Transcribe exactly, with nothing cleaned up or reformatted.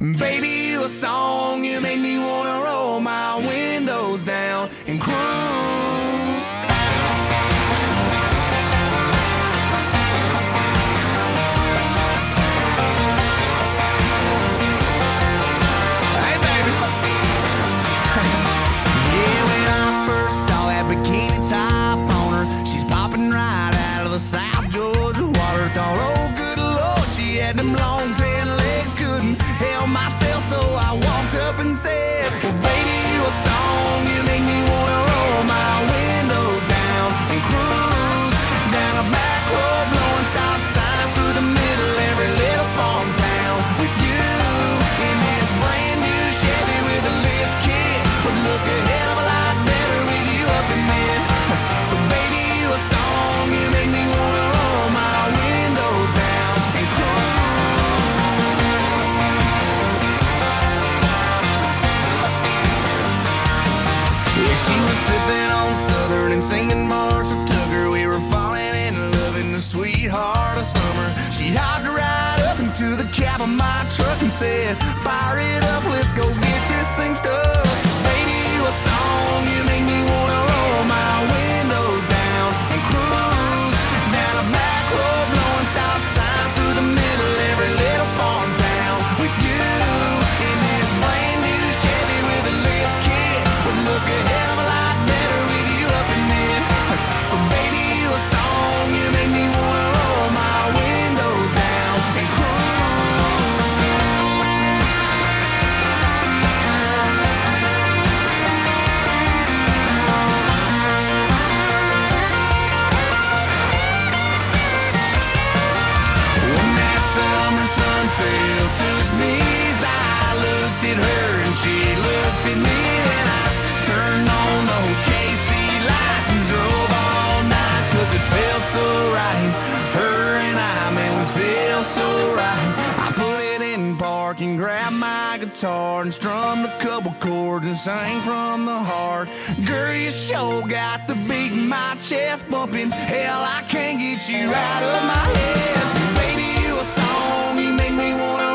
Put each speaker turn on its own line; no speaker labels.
Baby, you a song, you make me wanna roll my windows down and cruise. Hey, baby. Yeah, when I first saw that bikini top on her, she's popping right out of the South Georgia water. Thought, oh, good Lord, she had them long tan legs, couldn't help myself, so I walked up and said, well, baby, you a song, you make me wanna roll my windows down and cruise down a back road, blowing stop signs through the middle every little farm town with you in this brand new Chevy with a lift kit. Would look a hell of a lot better with you up in it. So baby, you a song, you make me wanna roll my windows down and cruise. Yeah, she was sipping on Southern and singing Marshall Tucker. We were falling in love in the sweetheart of summer. She hopped right up into the cab of my truck and said, fire it up, let's go get this thing stuck. Baby, you a song, you make me wanna roll my windows down and cruise down a back road, blowing stop signs through the middle every little farm town with you in this brand new Chevy with a lift kit. Would look a hell of a lot better with you up in it. So baby, you a song, you make me wanna roll my windows down and cruise. When that summer sun fell to its knees, I looked at her and she looked at me, and I turned on those K C lights and drove all night, cause it felt so right. Her and I, man, we feel so right. I put it in park and grabbed my guitar and strummed a couple chords and sang from the heart. Girl, you sure got the beat in my chest bumping. Hell, I can't get you out of my head. Baby, you a song, you make me wanna